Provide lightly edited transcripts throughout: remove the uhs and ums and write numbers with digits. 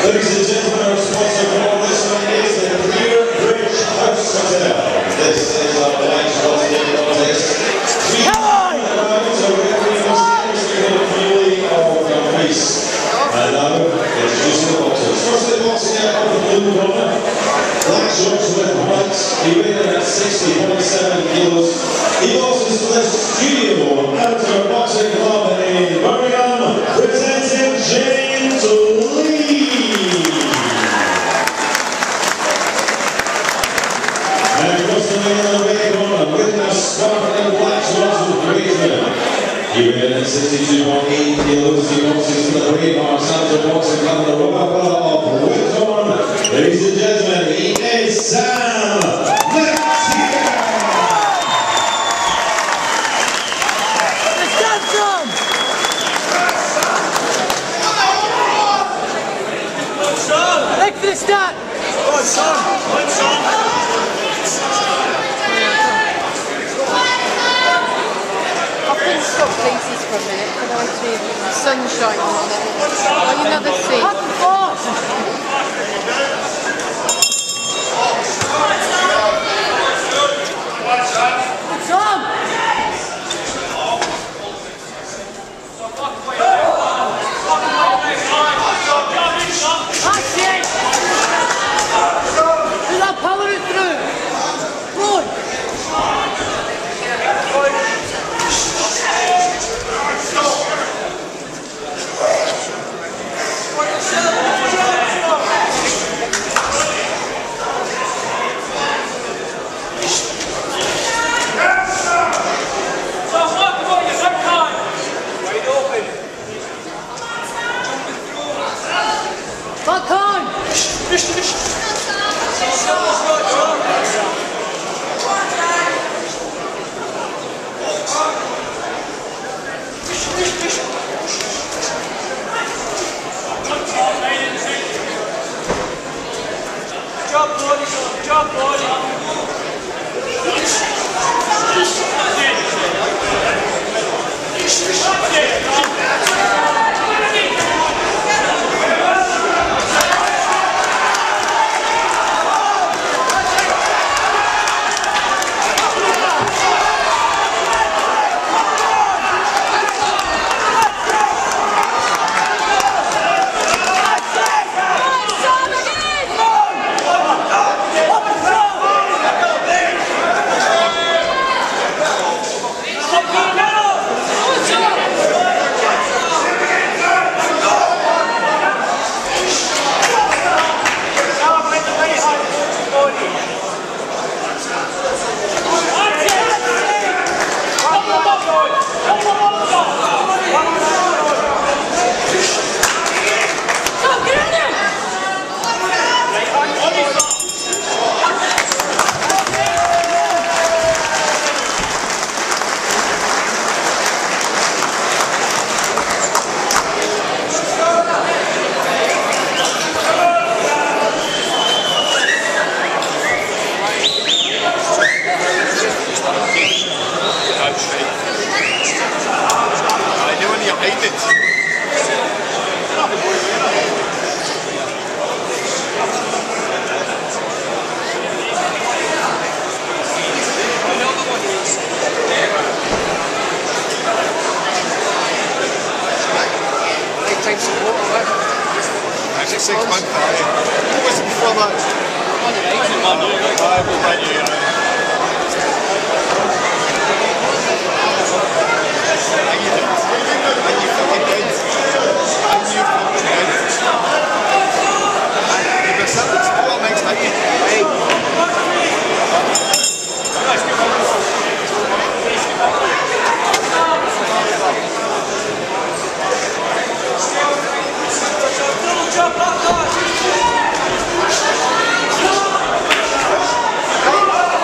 Ladies and gentlemen, our sponsor for all this one is the Clear Bridge House Hotel. This is our live hosting contest. We are feeling of the race. And now, introducing the boxers. Firstly, boxing out of the blue corner, black shorts with white. He weighed in at 60.7 kilos. He boxes for the Studio Amateur Boxing Club in Birmingham, presenting James Lee. And across the middle of the ring corner, with the sparkling black shorts with grey trim. He weighed in at 62.8 kilos. He boxes for the Bravehearts Amateur Boxing Club in the Royal Borough of Whitthorn. Ladies and gentlemen, he is Sam Mercier. Leg for the start! Good son! Good son! I can stop pieces for a minute because I want to see the sunshine on it. Will you never see? Tom! That's it! Is that power it through? Good! Back on! Job, boy! Actually 6 months. What was it before that? Jump up, guys!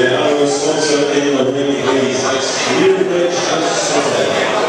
our sponsor in the ring, please. It's Newbridge House Hotel.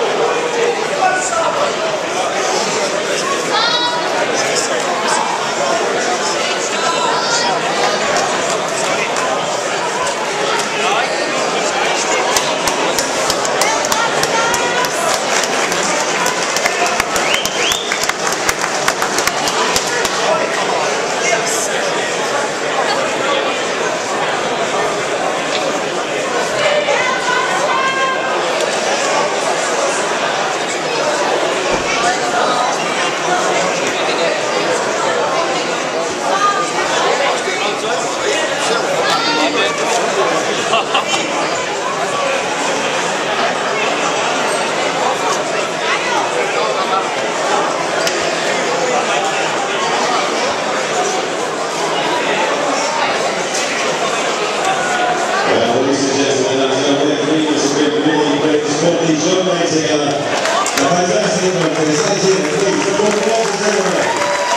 Please join me together. A fantastic one for this 18th, please. The ball crosses everywhere.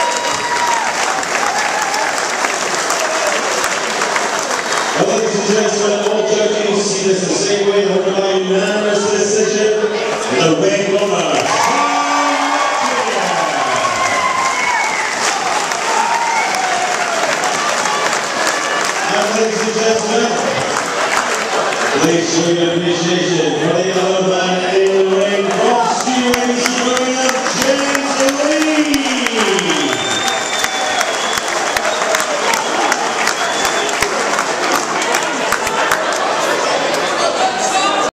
Well, ladies and gentlemen, all joking, you see this the same way, held by unanimous decision in the ring honor. And ladies and gentlemen, please show your appreciation for the other man in the ring, Bob Stevens.